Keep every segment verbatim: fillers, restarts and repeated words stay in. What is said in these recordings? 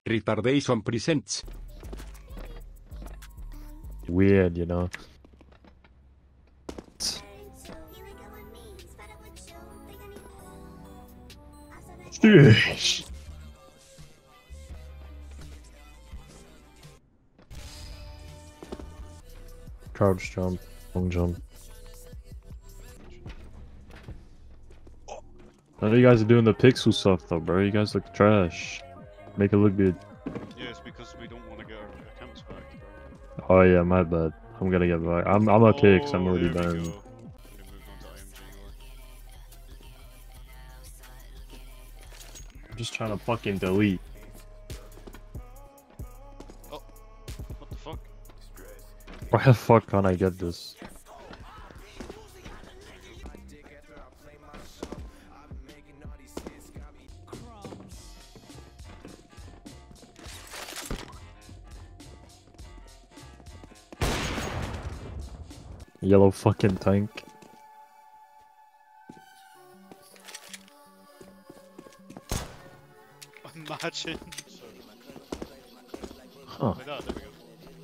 Retardation presents. Weird, you know. Sheesh. Crouch jump, long jump. None of you guys are doing the pixel stuff though, bro. You guys look trash. Make it look good. Yeah, it's because we don't want to get our accounts back, bro. Oh yeah, my bad. I'm gonna get back. I'm I'm okay because I'm Oh, already there we banned. go. I'm gonna move on to I M G or... I'm just trying to fucking delete. Oh, what the fuck? Why the fuck can't I get this? Yellow fucking tank. Imagine. Huh. Like that, there we go.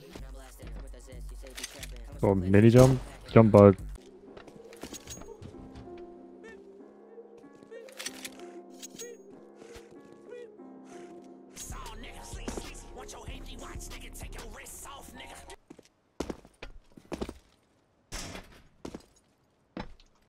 Oh, mini jump? Jump bug.